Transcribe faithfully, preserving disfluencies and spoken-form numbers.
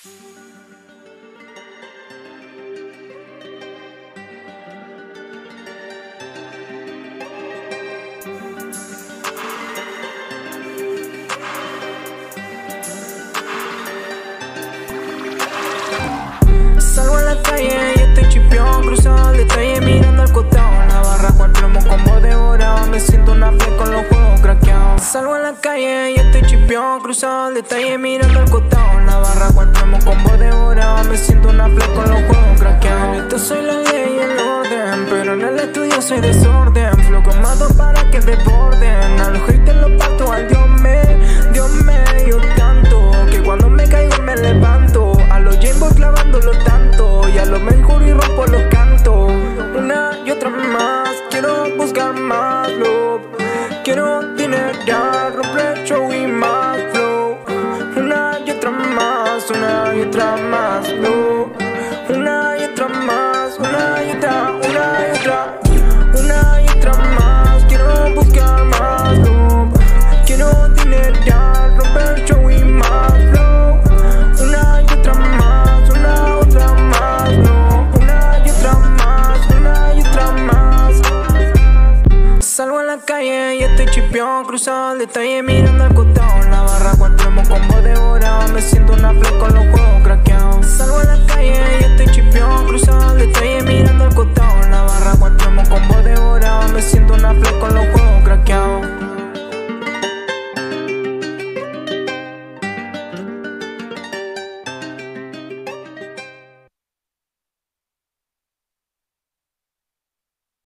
Salgo a la calle y estoy chipión, cruzado al detalle mirando al costado. En la barra cual plomo combo devorado, me siento una flex con los juegos craqueados. Salgo a la calle y estoy chipión, cruzado al detalle mirando al costado. En la barra cual plomo combo devorado, me siento una flex con los juegos craqueados. Esto soy la ley y el orden, pero en el estudio soy desorden. Flow con mato para que desborden, a los haters los parto al Dios me, Dios me dio tanto, que cuando me caigo me levanto. A los Jambo clavándolo tanto, y a lo mejor y rompo los cantos. Una y otra más, quiero buscar más love. Quiero dinerar, romper show y más flow. Una y otra más, una y otra más love. Una y otra más, una y otra, una y otra. Una y otra más, quiero buscar más love. Quiero dinerar, romper show y más flow. Una y otra más, una otra más, no. Una y otra más, una y otra más. Salgo a la calle y estoy chipión, cruzado al detalle mirando al costado. En la barra cual plomo combo devorado, me siento una flex con los juegos craqueados. Salgo a la calle y estoy chipión, cruzado al detalle mirando al costado.